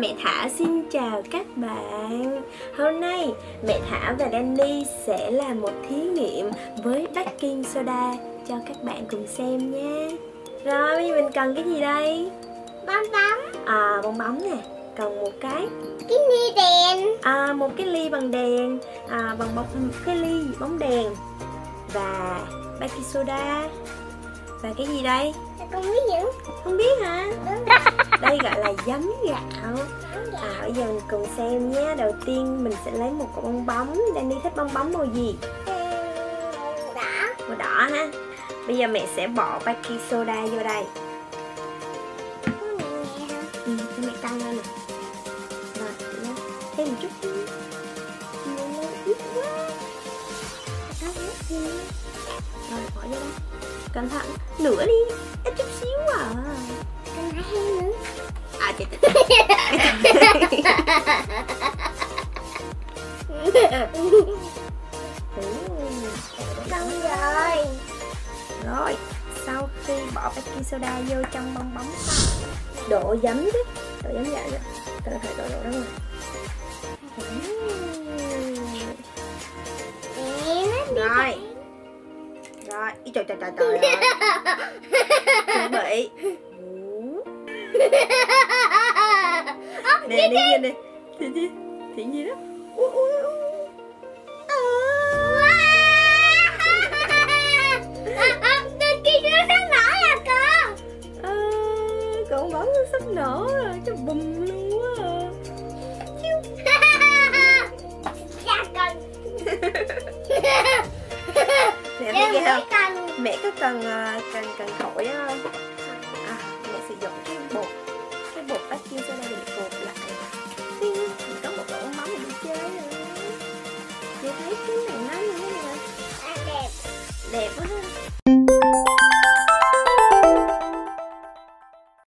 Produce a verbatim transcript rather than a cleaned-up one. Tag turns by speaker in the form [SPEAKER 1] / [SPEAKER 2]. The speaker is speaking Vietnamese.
[SPEAKER 1] mẹ Thảo xin chào các bạn. Hôm nay mẹ Thảo và Danny sẽ làm một thí nghiệm với baking soda cho các bạn cùng xem nha. Rồi bây giờ mình cần cái gì đây?
[SPEAKER 2] Bong bóng.
[SPEAKER 1] À bong bóng nè, cần một cái
[SPEAKER 2] Cái ly đèn.
[SPEAKER 1] À một cái ly bằng đèn, à bằng bóng cái ly bóng đèn và baking soda. Và cái gì đây?
[SPEAKER 2] Con biết những
[SPEAKER 1] Không biết hả? Đây gọi là giấm gạo. À bây giờ mình cùng xem nhé. Đầu tiên mình sẽ lấy một cục bong bóng. Danny thích bong bóng màu gì?
[SPEAKER 2] đỏ.
[SPEAKER 1] Màu đỏ ha. Bây giờ mẹ sẽ bỏ baking soda vô đây. Ừ, cho mẹ tăng lên nè. Rồi, thêm một chút nữa. Ít quá. Rồi, bỏ vô đây. Cẩn thận, nửa đi, ít chút xíu à.
[SPEAKER 2] Con phải thêm nữa.
[SPEAKER 1] À chị
[SPEAKER 2] Xong rồi.
[SPEAKER 1] Rồi, sau khi bỏ baking soda vô trong bong bóng đổ giấm chứ. Đổ giấm vậy chứ. Cần phải đổ đổ đó rồi. Rồi. Rồi, ý trời trời trời trời ơi. Chuẩn bị. Nè, đi nhìn nè. Thì gì? Thì gì đó? Ui ui ui.
[SPEAKER 2] Tên kia nó sắp nở à con.
[SPEAKER 1] À, cậu bóng nó sắp nở rồi, cho bùm luôn á.
[SPEAKER 2] Dạ con.
[SPEAKER 1] Nè, biết ghê không? Mẹ có cần cần cần thổi không? À, mẹ sử dụng cái bột cái bột baking soda để mẹ cột lại. Mình có một cái bong bóng để đi chơi rồi. Chị thấy cái này nó như thế nào?
[SPEAKER 2] Đẹp.
[SPEAKER 1] Đẹp quá ha.